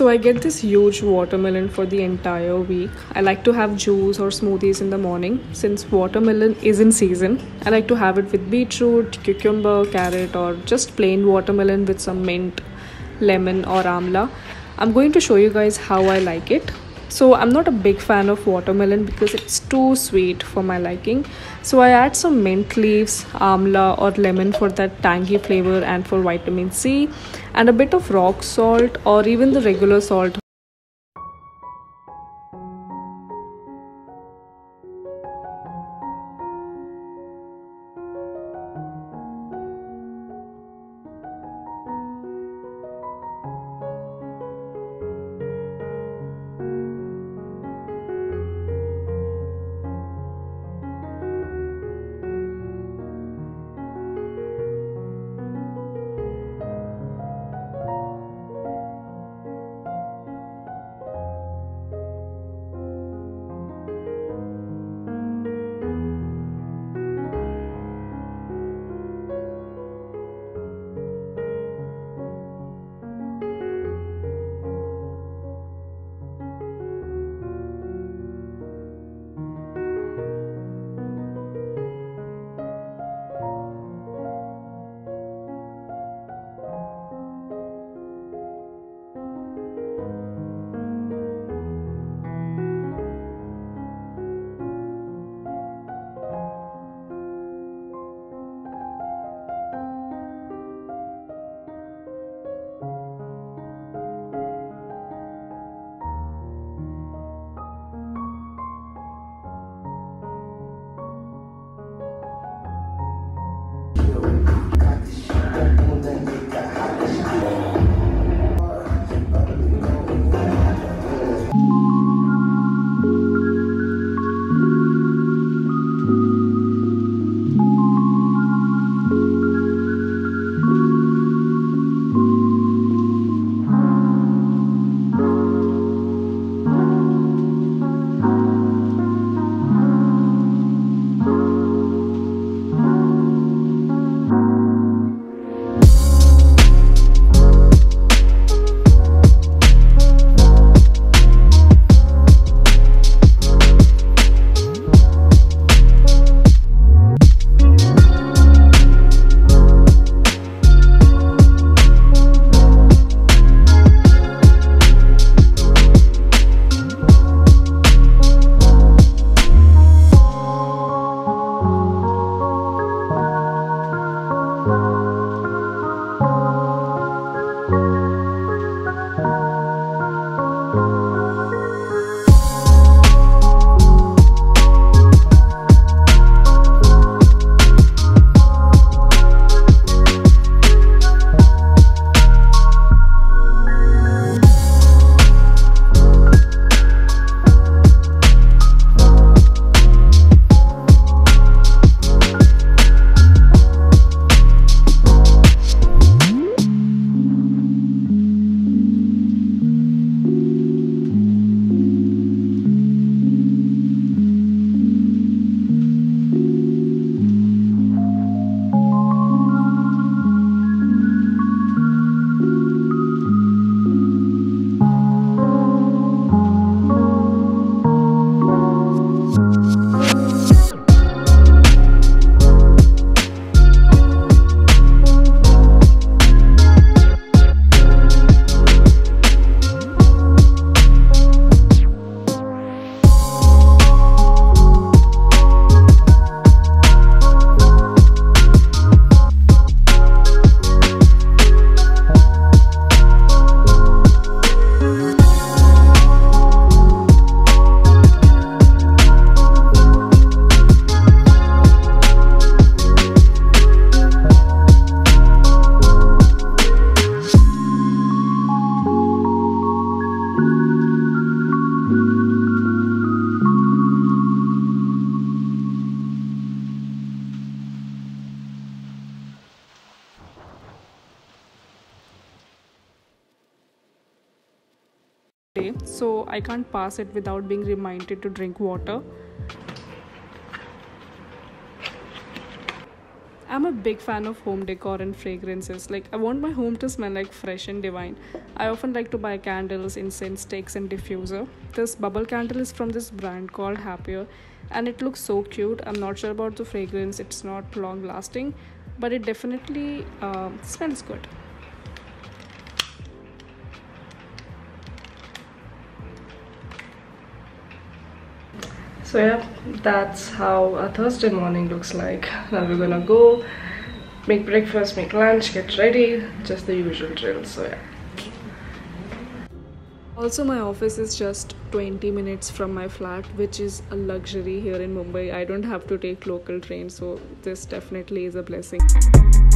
So I get this huge watermelon for the entire week. I like to have juice or smoothies in the morning. Since watermelon is in season, I like to have it with beetroot, cucumber, carrot, or just plain watermelon with some mint, lemon, or amla. I'm going to show you guys how I like it. So I'm not a big fan of watermelon because it's too sweet for my liking. So I add some mint leaves, amla or lemon for that tangy flavor and for vitamin C, and a bit of rock salt or even the regular salt. So I can't pass it without being reminded to drink water. I'm a big fan of home decor and fragrances. Like, I want my home to smell like fresh and divine. I often like to buy candles, incense sticks, and diffuser. This bubble candle is from this brand called Happier, and it looks so cute. I'm not sure about the fragrance, it's not long lasting, but it definitely smells good. So yeah, that's how a Thursday morning looks like. Now we're gonna go make breakfast, make lunch, get ready, just the usual drill. So yeah. Also, my office is just 20 minutes from my flat, which is a luxury here in Mumbai. I don't have to take local train, so this definitely is a blessing.